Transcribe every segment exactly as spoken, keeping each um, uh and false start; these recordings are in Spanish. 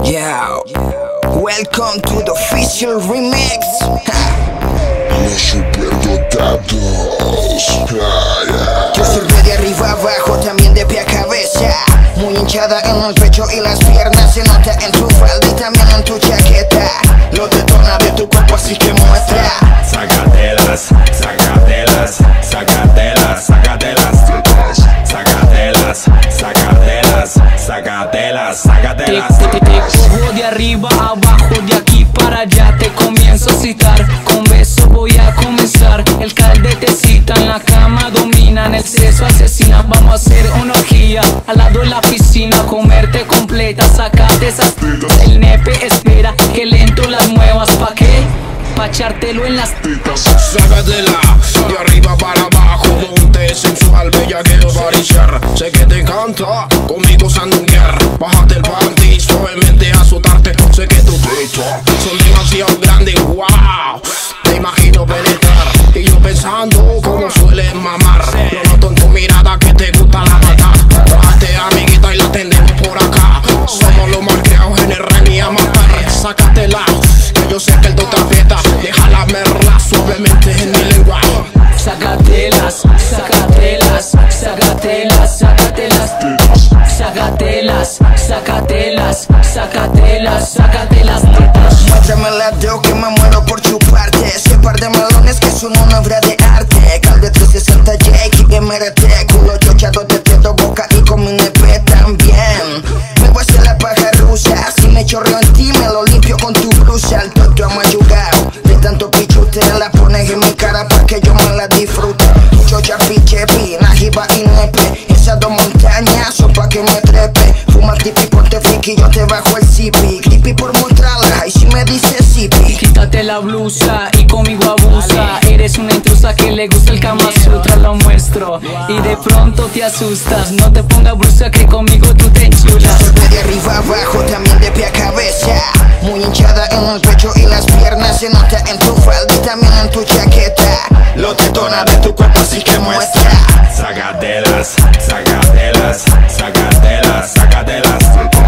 Yo, welcome to the official remix. Los superdotados. Yo soy de arriba abajo, también de pie a cabeza. Muy hinchada en el pecho y las piernas. Se nota en tu falda y también en tu chaqueta. Lo detona de tu cuerpo, así que muestra. Sácatelas, sácatelas, sácatelas, sácatelas, sácatelas, sácatelas, sácatelas, sácatelas. Te, te, te cojo de arriba abajo, de aquí para allá te comienzo a citar. Con beso voy a comenzar. El calde te cita en la cama, dominan el sexo asesina. Vamos a hacer una orgía al lado de la piscina, comerte completa, sacate esas tetas. El nepe espera que lento las muevas, ¿pa' qué? Pa' echártelo en las tetas. Sácatela, de arriba para abajo, monte sensual, bella quiero acariciar. Sé que te encanta, conmigo sandunguear. Bájate el panty, suavemente azotarte. Sé que tus pechos son demasiado grandes, wow. Te imagino penetrar, y yo pensando cómo sueles mamar. Yo noto en tu mirada que te gusta la mata. Bájate amiguita y la tendemos por acá. Somos los más creados en el ren y a matar. Sácatela, que yo sé que el doctor aprieta. Déjala merla suavemente en mi lengua. Sácatelas, sácatelas, sácatelas, sácatelas, sácatelas, sácatelas, sácatelas, sácatelas. Muéstrame la dedo que me muero por chuparte. Ese par de melones que son una obra de arte. Calde trescientos sesenta Jake y M R T. Culo chochado de dedo, boca y con mi nepe también. Me voy a hacer la paja rusa. Si me chorreo en ti me lo limpio con tu blusa. El toto me ha jugado de tanto pichute. La pones en mi cara pa' que yo me la disfrute. Chocha, piche, pina, jiba y nepe. Esas dos montañas son pa' que me trepe. Fuma tipi, ponte friki, yo te bajo el zipi. Creepy por mostrarla, y si me dices zipi. Quítate la blusa y conmigo abusa. Eres una intrusa que le gusta el Kama Sutra, lo muestro. Y de pronto te asustas. No te pongas blusa que conmigo tú te enchulas. De arriba abajo, también de pie a cabeza. Muy hinchada en el pecho y las piernas. Se nota en tu falda y también en tu chaqueta. Lo detona de tu cuerpo, así que muestra. Sácatelas, sácatelas, sácatelas, sácatelas,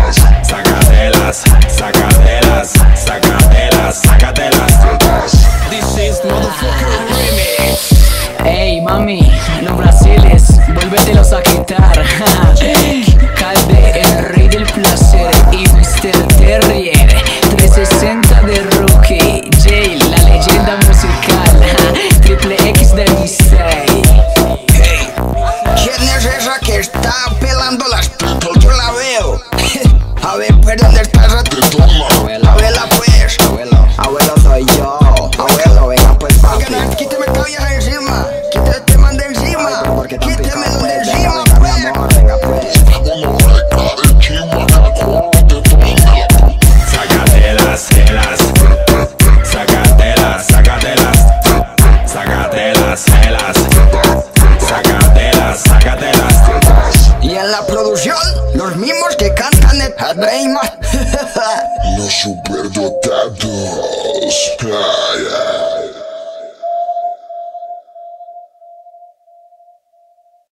sácatelas, sácatelas, sácatelas, sácatelas. This is motherfucker remix. Ey mami, los brasiles, vuélvetelos a quitar. Calde, el rey del placer, y mister Terrier, trescientos sesenta de Rookie, Jay, la leyenda musical, triple X de dieciséis. ¿Quién es esa que está pelando las tetas? Yo la veo. A ver, ¿pero dónde está esa teta? Abuela, pues. Abuelo, abuelo soy yo. Abuelo, venga pues, papi. Oigan, quíteme esta vieja de encima. Quíteme este man de encima. Quíteme lo de encima, pues. Venga, pues. Sácatelas, telas, sácatelas, sácatelas, sácatelas, telas, sácatelas, sácatelas. Y en la producción, los mismos que cantan el Reima. Los superdotados.